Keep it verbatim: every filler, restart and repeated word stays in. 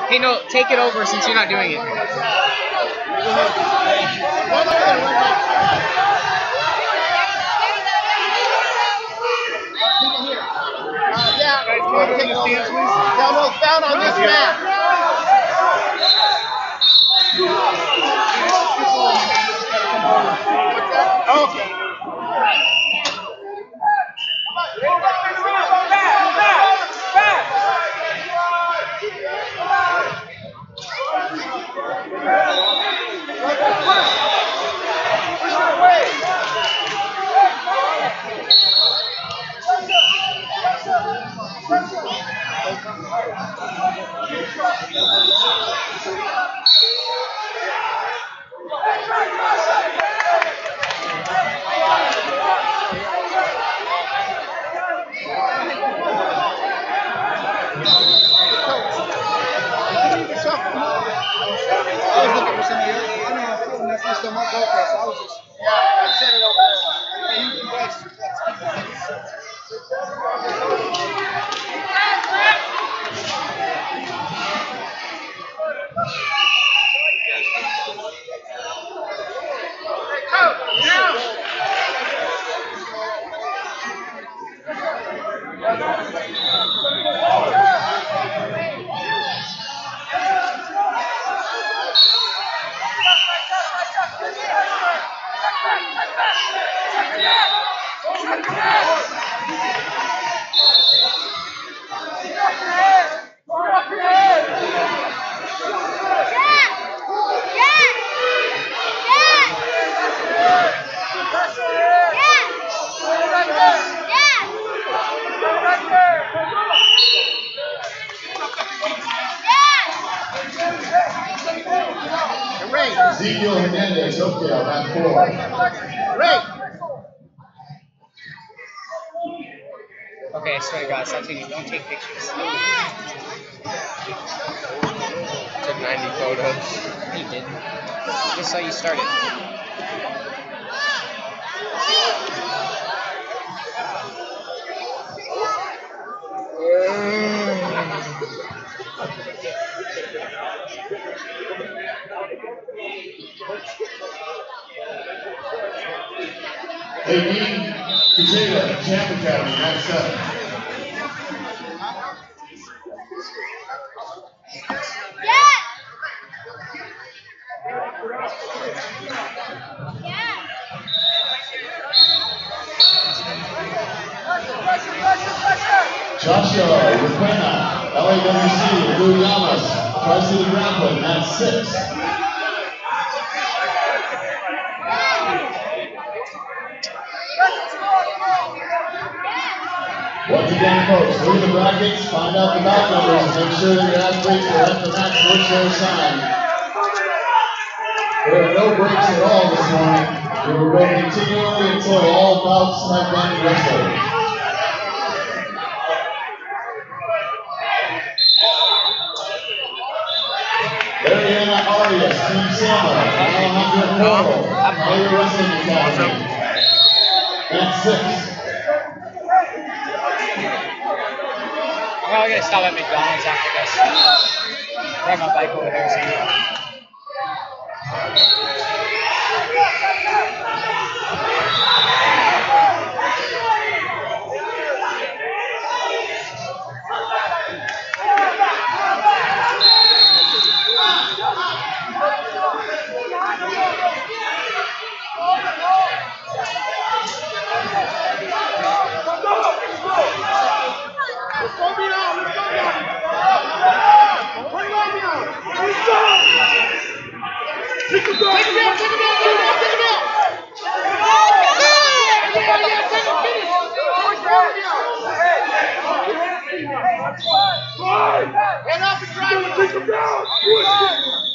Hey, no, take it over since you're not doing it. No, no, down on this map. Okay. Ezekiel Hernandez, Oakdale, at four. Ray. Okay, I swear to God, stop taking, don't take pictures. Took ninety photos. You didn't. I just saw you started. A D, Kajada, Champ Academy, at seven. Joshua Requena, L A W C, Blue Llamas, Tri-City Grappling, at six. Once again, folks, look at the brackets, find out the bout numbers, and make sure that your athletes are at the match which they're assigned. There are no breaks at all this morning. We will go continually until all bouts have been wrestled. Mariana Arias, Team Sama, Alejandro Portal, Higher Wrestling Academy. That's six. Well, I'm gonna stop at McDonald's after this. Ride my bike over there, so. Take him down, take him down, take him down, take him down, take him down! Everybody else, take him, finish! Push down here! Right! Right up and drive him! Take him down!